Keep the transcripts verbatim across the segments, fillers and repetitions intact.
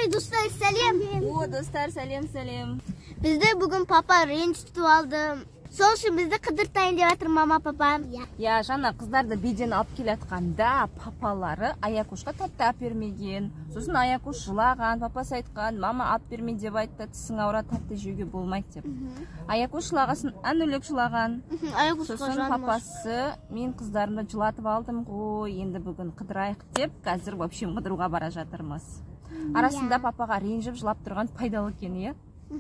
Ой, достар, сәлем. О, достар, сәлем, сәлем. Бізді бүгін папа ренжітіп алды. Сол үшін бізді қыдыртайын деп жатыр мама папа. Я, жаңа қыздарды биден алып келатқанда папалары Аякушқа тәтті алып бермеген. Сосын Аякуш жылаған, папасы айтқан, мама алып берме деп айтты, тісің ауырады, тәтті жеуге болмайды деп. Аякуш жылағасын, әнөлік жылаған. Сосын папасы мен қыздарымды жылатып алдым ғой, енді бүгін қыдырайық деп, қазір вообще қыдыруға бара жатырмыз. Арасында папаға ренжіп жылап тұрған пайдалы екен, иә?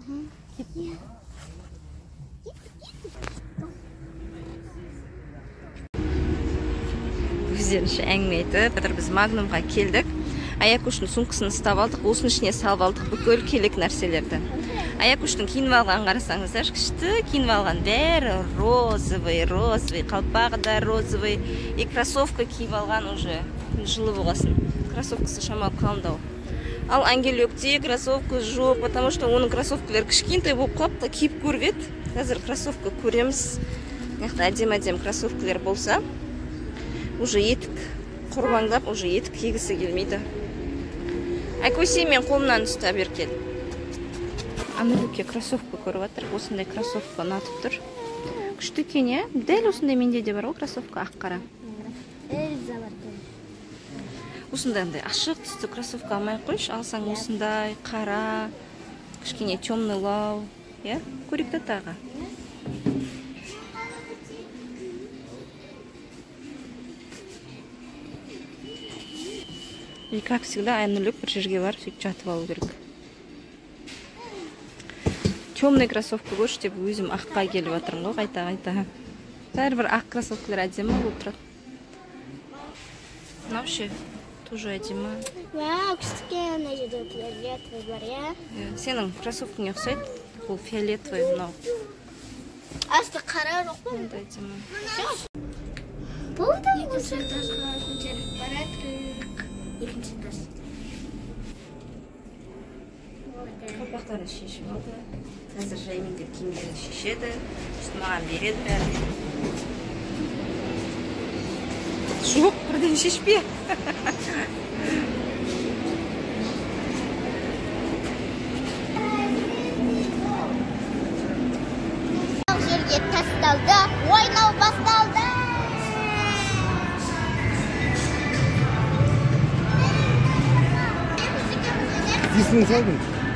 Өздерінше әңгіме айтып, біз Магнумға келдік. Аякуштың сумкасын ұстап алдық, осының ішіне салып алдық бүкіл керек нәрселерді. Аякуштың киініп алған қарасаңыздар, күшті киініп алған бәрі розовый, розовый, қалпағы да розовый. И кроссовка киіп алған уже жылы болғасын. Кроссовкасы шамалы қалыңдау. Ал Ангелюкте кроссовка жоқ, потому что оның кроссовкалар кішкентай болып қалыпты, киіп көріп еді. Қазір кроссовка көреміз. Әдем-әдем кроссовкалар болса, уже етік құрбаңдап, уже етік кигісі келмейді. Айкөсе мен қолымнан ұстап еркел. Ангелюкке кроссовка көріп жатыр. Осындай кроссовка ұнатып тұр. Күшті екен, иә? Дәл осындай менде де бар ғой кроссовка, ақ қара. Осындай ашық түсті кроссовка алмай қойшы, алсаң осындай қара, кішкене темнылау, иә? Көрікті тағы. И как всегда, әнілік бір жерге бар, сөйтіп жатып алу керек. Темный кроссовка көрші деп өзім аққа келіп жатырмын ғой, қайта-қайта. Бәрібір ақ кроссовкалар әдемі болып тұрады. Вообще тоже әдемі. Вау, күштіке ана жерде фиолетовый бар, иә? Сенің кроссовкаңа ұқсайды, ол фиолетовый мынау. Асты қара жоқ па? Онда әдемі. Бұл да екінші этажға көтеріп барады. Екінші этаж. Қапақтарын шешіп алды. Қазір жаймендер киімдерін шешеді. Үстін маған береді бәрі. Жоқ, бірден шешпе. Жерге тасталды, ойнау басталды. Десінің салдың?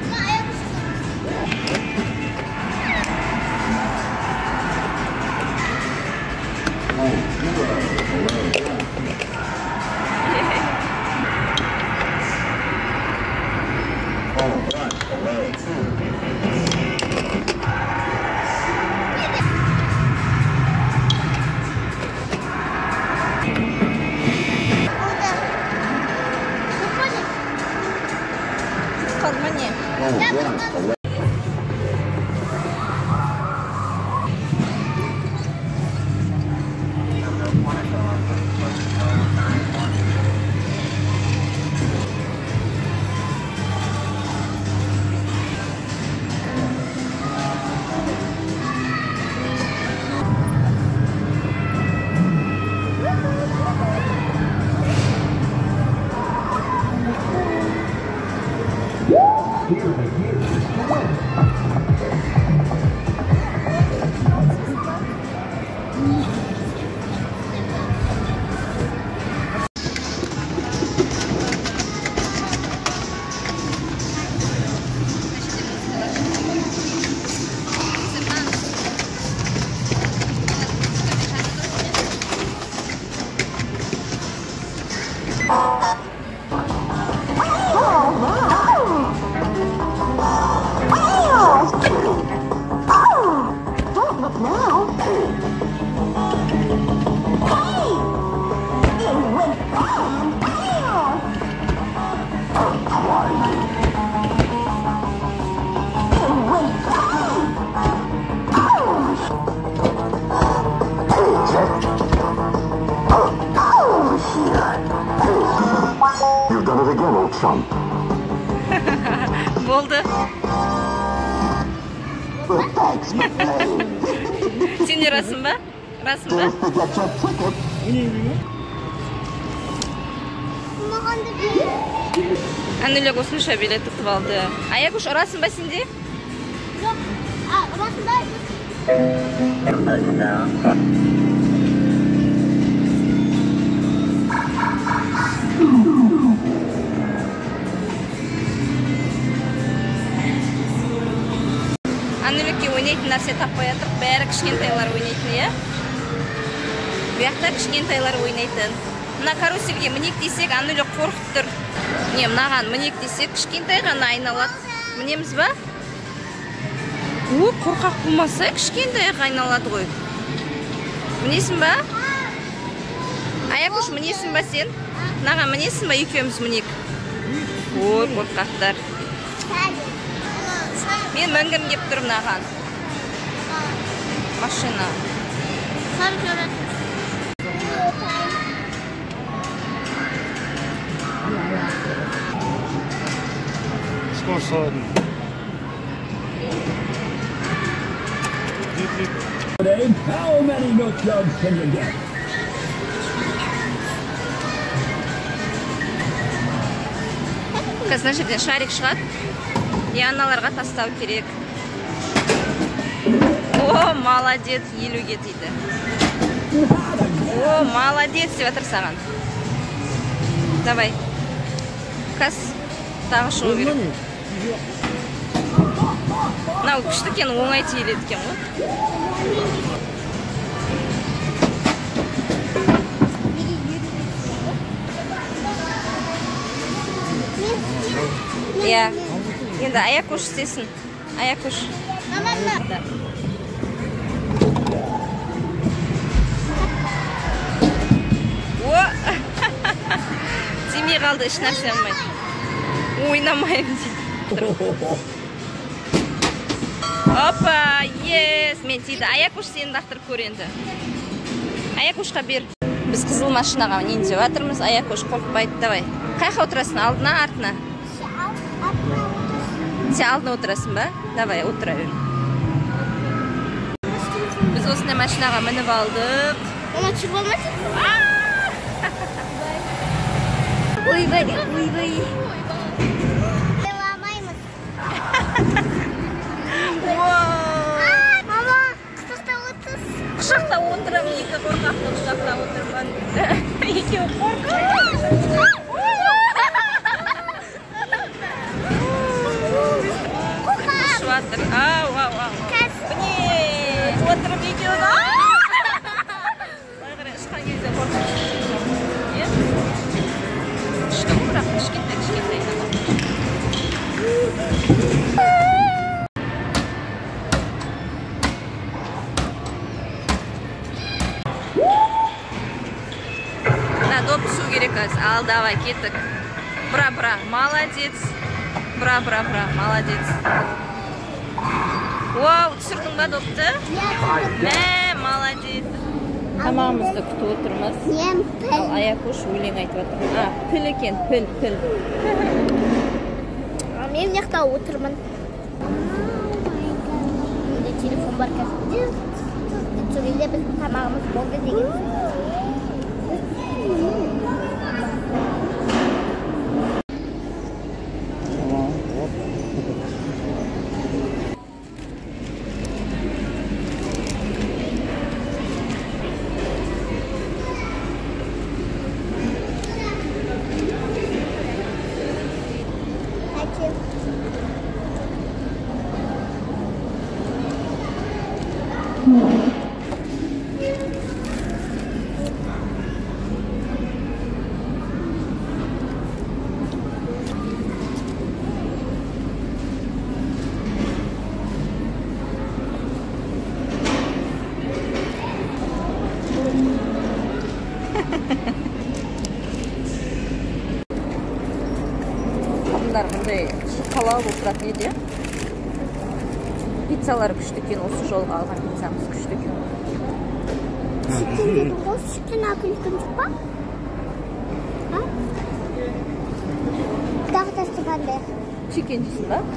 Болды. Сен де расың ба? Расың ба? Аннелек осынша билет ұтып алды. Аякуш, ұрасың ба сенде? Жоқ, ұрасың Аннелекке ойнайтын нәрсе таппай жатыр, бәрі кішкентайлар ойнайтын, иә? Бұяқта кішкентайлар ойнайтын. Мына каруселге мінек десек, Аннелек қорқып тұр. Не, мынаған мінек десек, кішкентай ғана айналады. Мінеміз ба? О, қорқақ болмаса, кішкентай айналады ғой. Мінесің ба? Аякуш, мінесің ба сен? Мынаған мінесің ба, екеуміз мінек? Ой, қорқақтар. Мен мінгім кеп тұр мынаған. Машина. Сколько саладный? How many milk jugs can you get? Қазір жерден шарик шығады. И аналарға тастау керек. О, молодец, елуге дейді. О, молодец деп жатыр саған. Давай. Қас тағы шығу керек. Мынау күшті екен, оңай тиеледі екен ғой. Иә. Енді Аякуш істесін. Аякуш. Мамамна. О! Тимей қалды, еш нәрсе алмайды. Ойнамайым дейді. Опа, ес, мен тиді. Аякуш сені дақтырып көр енді. Аякушқа бер. Біз қызыл машинаға нен деп жатырмыз. Аякуш қорқпайды, давай. Қайқа отырасың, алдына, артына? Сен алдына отырасың ба? Давай, отыра бер. Біз осындай машинаға мініп алдық. Ona çık olmasın. Ойбай, ойбай. Devamaymış. Mama, kısakta otur. Құшақта отырам, екі қорқақты құшақта отырман. Екеуі қорқақ. Шуатыр. Ау, ау, ау. Міне, отырып екеуі. Байғыры, ұшқан кезде қорқақ. Күшті бірақ, кішкентай, кішкентай. Доп түсу керек қазір. Ал, давай, кеттік. Бра, бра, молодец. Бра, бра, бра, молодец. Вау, түсірдің ба допты? Мә, молодец. Тамағымызды күтіп отырмыз. Мен піл. Ал, Аякуш өлең айтып отыр. А, піл екен, піл, піл. Мен жақта отырмын. Менде телефон бар қазір. Сөйле біз тамағымыз болды деген. Қатындар мұндай шықалау болып тұратын еді. Пиццалар күшті екен, осы жолға алған пиццамыз күшті екен. Chicken dedi, o chicken akıllı çıkma. Ha? Daha da sıkıldı. Chicken жейсің ба?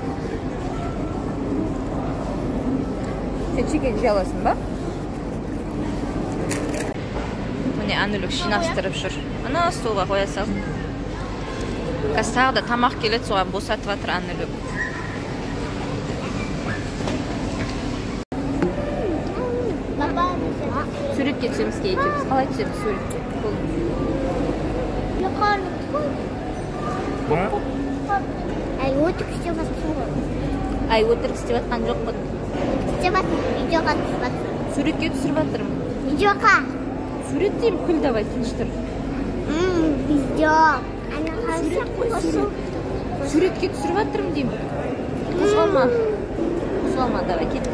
Сен chicken жей аласың ба? Міне Аннелік жинастырып жүр. Ана столға қоя сал. қазір тағы да тамақ келеді, соған босатып жатыр Аннелік. Суретке түсеміз кейтеміз. Қалай түсеміз суретке? Ай, өтірік істеп жатсың ғой. Ай, өтірік істеп жатқан жоқпын. Істеп жатсың, видеоға түсіп жатсың. Суретке түсіріп жатырмын. Видеоға. Сурет деймін, күл давай, тыныш тұр. Видео. Суретке түсіріп жатырмын деймін. Қозғалма. Қозғалма, давай, кеттік.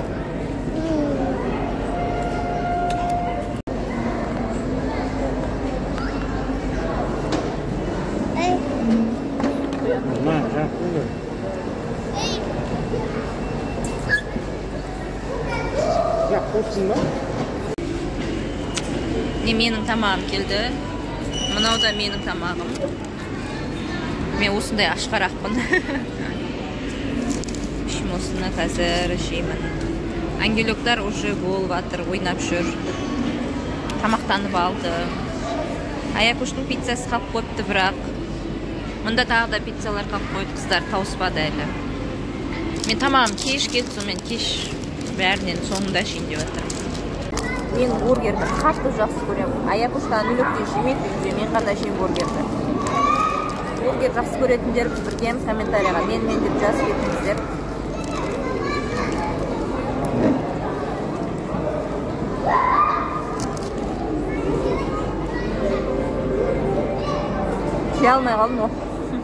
Не менің тамағым келді. Мынау да менің тамағым. Мен осындай ашқарақпын. Шым осыны қазір жеймін. Ангелоктар уже болып жатыр, ойнап жүр. Тамақтанып алды. Аякуштың пиццасы қалып қойыпты, бірақ мұнда тағы да пиццалар қалып қойды, қыздар тауыспады әлі. Мен тамағым кеш келді, сонымен кеш бәрінен соңында жейін деп жатырмын. Мен бургерді қатты жақсы көремін. Аякушта Аннелікте жемейді, мен ғана жеймін бургерді. Бургер жақсы көретіндер біз біргеміз комментарияға мен мен деп жазып кетіңіздер. Жей алмай қалдым ғой.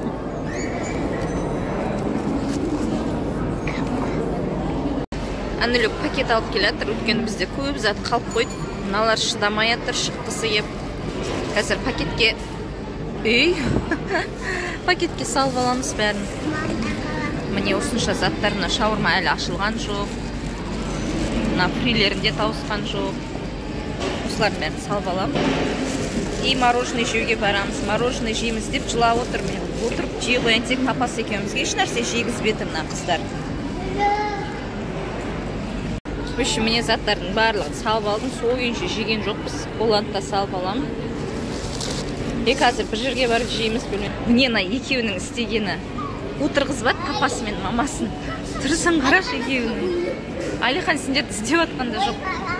Аннелік пакет алып келатыр, өйткені бізде көп зат қалып қойды. Мыналар шыдамай жатыр, шыққысы еп. Қазір пакетке үй пакетке салып аламыз бәрін. Міне осынша заттарына шаурма әлі ашылған жоқ. Мына фрилерінде тауысқан жоқ. Осылардың бәрін салып аламын. И мороженое жеуге барамыз. Мороженое жейміз деп жылап отыр. Мен отырып жей қояйын тек папасы екеумізге еш нәрсе жегізбеді мына қыздар. Үші міне заттардың барлығын салып алдым. Сол күйінше жеген жоқпыз. Боланды да салып аламын. И қазір бір жерге барып жейміз бөлмеймін. Міне мына екеуінің істегені. Отырғызбады папасы мен мамасын. Тұрсаң қарашы екеуінің. Алихан сендерді істеп жатқанда жоқ.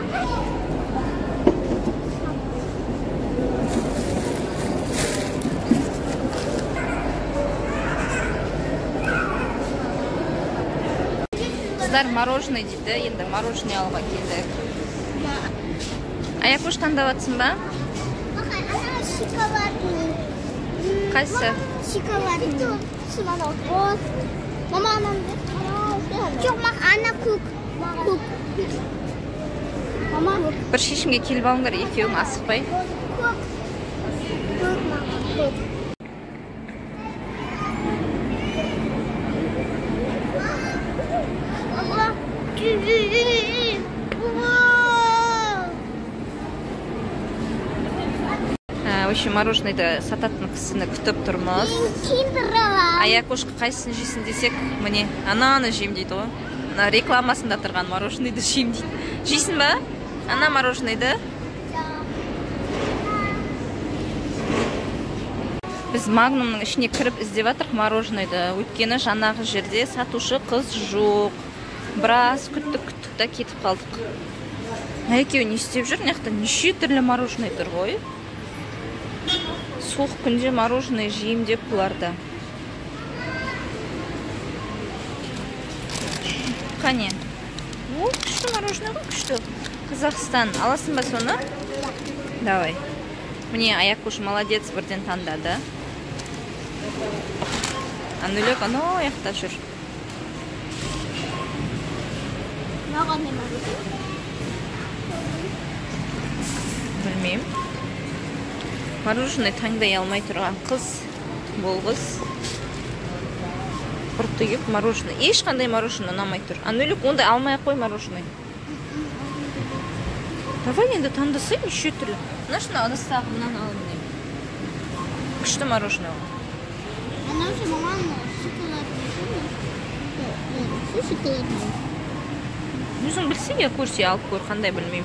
Қыздар мороженое дейді, енді мороженое алуға келдік. Аякуш таңдап жатсың ба? Шоколадный. Қайсы? Шоколадный. Мама анамды. Жоқ, ана көк. Көк. Мама. Бір шешімге келіп алыңдар, екеуің асықпай. Көк. Көк, мама. Көк. Вообще мороженыйды сататын кісіні күтіп тұрмыз. Аякушқа қайсысын жейсің десек, міне, ананы жейм дейді ғой. Ана рекламасында тұрған мороженыйды жейм дейді. Жейсің ба? Ана мороженыйды. Біз Магнумның ішіне кіріп іздеп жатырмық мороженыйды. Өйткені жаңағы жерде сатушы қыз жоқ. Біраз күттік күттік та кетіп қалдық. Екеуі не істеп жүр? Мынаяқта неше түрлі мороженый тұр ғой. Суық күнде мороженое жейм деп бұларда. Қане? О, күшті мороженое ғой, күшті. Қазақстан. Аласың ба соны? Давай. Міне Аякуш молодец, бірден таңдады. Аннелік ана аяқта жүр. Нағандай мороженое? Білмеймін. Мороженое таңдай алмай тұрған қыз, бұл қыз. Бұртығып мороженое. Ешқандай мороженое ұнамай тұр. Аннелік, ондай алмай қой мороженое. Давай енді таңдасай, неше түрлі. Мынашына адастағы мұнан алып деймін. Күшті мороженое. Ана уже маманың шоколадный. Şu şokoladный. Өзің білсе, я көрсе алып көр, қандай білмеймін.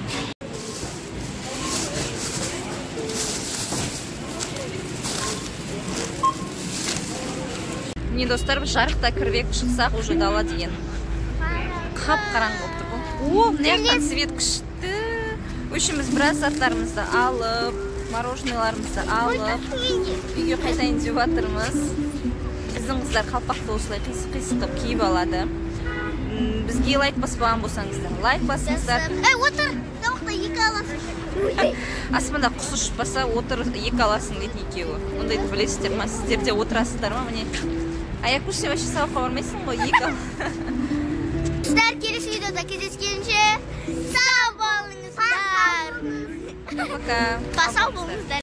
Міне достар, жарықта кірбек шықсақ уже дала деген. Қап қараңғы болып тұр бұл. О, мына жақтан свет күшті. Үшіміз біраз заттарымызды алып, мороженыйларымызды алып, үйге қайтайын деп жатырмыз. Біздің қыздар қалпақты осылай қисық-қисықтап киіп алады. Бізге лайк баспаған болсаңыздар, лайк басыңыздар. Эй, отыр, соқта екі аласың. Аспанда құс ұшып баса, отыр екі аласың дейді екеуі. Ондайды білесіздер ма? Сіздер де отырасыздар ма? Міне. Аякуш, сен вообще сабаққа бармайсың ғой, екі ал. Сіздер келесі видеода кездескенше сау болыңыздар. Пока. Сау болыңыздар.